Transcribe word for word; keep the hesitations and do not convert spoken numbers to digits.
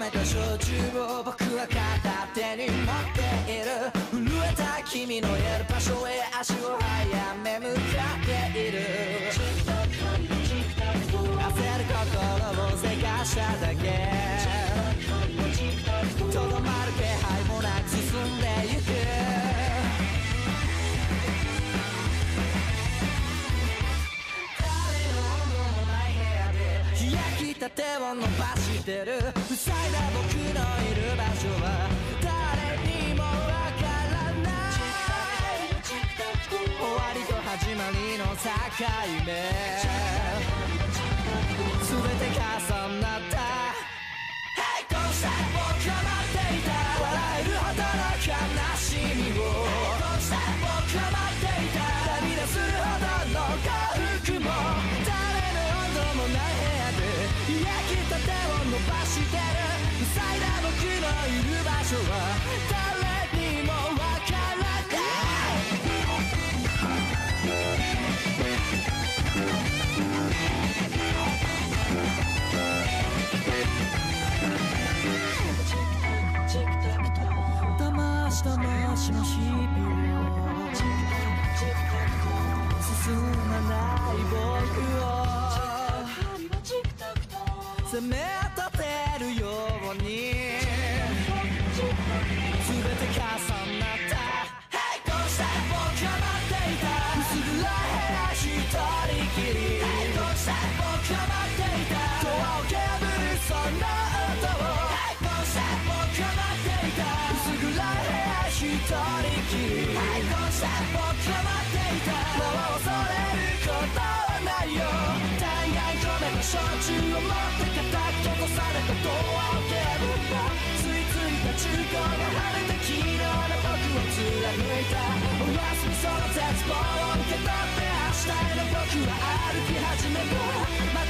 めた焼酎を僕は片手に持っている。震えた君のいる場所へ足を早め向かっている。焦る心をせかしただけ、とどまる気配もなく進んでゆく。焼きたてを伸ばしてる。塞いだ僕のいる場所は誰にもわからない。終わりと始まりの境目、全て重なった。Hey こうして僕は待っていた。笑えるほどの悲しみを。こうして僕は待っていた。涙するほどの幸福も。誰の温度もない部屋で焼きたてを伸ばしてる。塞いだ僕のいる場所は誰にもわからない。魂魂の日々を進まない僕を責め立てるように全て重なった。Hey こうして僕は待っていた。薄暗い部屋一人きり。Hey こうして僕は待っていた。ドアを破るその音を。Hey こうして僕は待っていた。薄暗い部屋一人きり。Hey こうして僕は待っていた。もう恐れることはないよ。大概込めた焼酎を持って固く閉ざされたドアを蹴るんだ。ついついた中古が晴れた昨日の僕を貫いた。おやすみその絶望を受け取って明日への僕は歩き始めた。